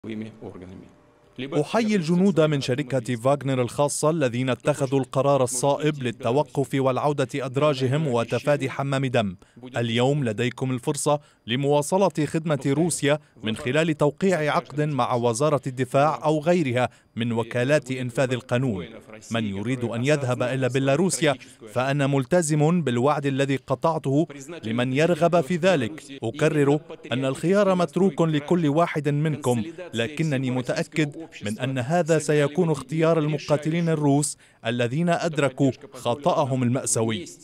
أحيي الجنود من شركة فاغنر الخاصة الذين اتخذوا القرار الصائب للتوقف والعودة أدراجهم وتفادي حمام دم. اليوم لديكم الفرصة لمواصلة خدمة روسيا من خلال توقيع عقد مع وزارة الدفاع أو غيرها من وكالات إنفاذ القانون. من يريد أن يذهب إلى بيلاروسيا فأنا ملتزم بالوعد الذي قطعته لمن يرغب في ذلك. أكرر أن الخيار متروك لكل واحد منكم، لكنني متأكد من أن هذا سيكون اختيار المقاتلين الروس الذين أدركوا خطأهم المأساوي.